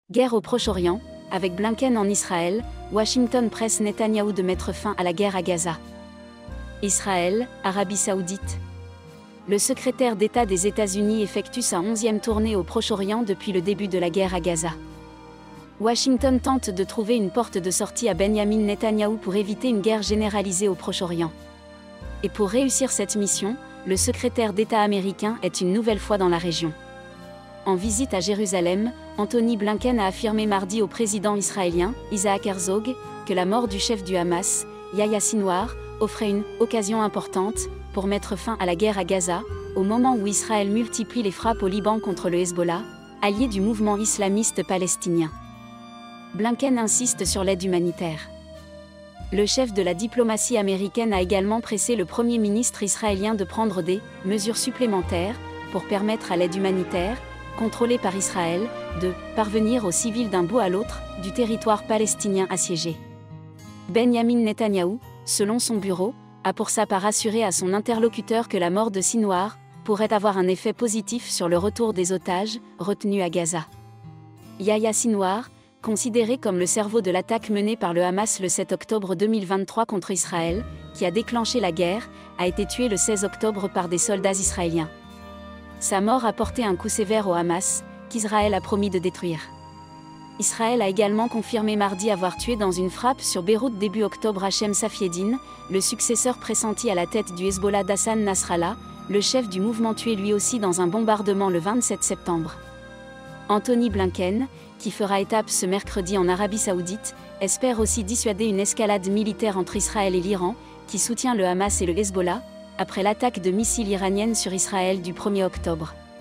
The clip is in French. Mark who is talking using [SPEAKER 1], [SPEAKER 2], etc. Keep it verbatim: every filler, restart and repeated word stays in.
[SPEAKER 1] Guerre au Proche-Orient, avec Blinken en Israël, Washington presse Netanyahou de mettre fin à la guerre à Gaza. Israël, Arabie Saoudite. Le secrétaire d'État des États-Unis effectue sa onzième tournée au Proche-Orient depuis le début de la guerre à Gaza. Washington tente de trouver une porte de sortie à Benyamin Netanyahou pour éviter une guerre généralisée au Proche-Orient. Et pour réussir cette mission, le secrétaire d'État américain est une nouvelle fois dans la région. En visite à Jérusalem, Antony Blinken a affirmé mardi au président israélien, Isaac Herzog, que la mort du chef du Hamas, Yahya Sinwar, offrait une « occasion importante » pour mettre fin à la guerre à Gaza, au moment où Israël multiplie les frappes au Liban contre le Hezbollah, allié du mouvement islamiste palestinien. Blinken insiste sur l'aide humanitaire. Le chef de la diplomatie américaine a également pressé le Premier ministre israélien de prendre des « mesures supplémentaires » pour permettre à l'aide humanitaire, contrôlée par Israël, de « parvenir aux civils d'un bout à l'autre » du territoire palestinien assiégé. Benyamin Netanyahou, selon son bureau, a pour sa part assuré à son interlocuteur que la mort de Sinwar pourrait avoir un effet positif sur le retour des otages retenus à Gaza. Yahya Sinwar, considéré comme le cerveau de l'attaque menée par le Hamas le sept octobre deux mille vingt-trois contre Israël, qui a déclenché la guerre, a été tué le seize octobre par des soldats israéliens. Sa mort a porté un coup sévère au Hamas, qu'Israël a promis de détruire. Israël a également confirmé mardi avoir tué dans une frappe sur Beyrouth début octobre Hachem Safieddine, le successeur pressenti à la tête du Hezbollah d'Hassan Nasrallah, le chef du mouvement tué lui aussi dans un bombardement le vingt-sept septembre. Antony Blinken, qui fera étape ce mercredi en Arabie Saoudite, espère aussi dissuader une escalade militaire entre Israël et l'Iran, qui soutient le Hamas et le Hezbollah, après l'attaque de missiles iranienne sur Israël du premier octobre.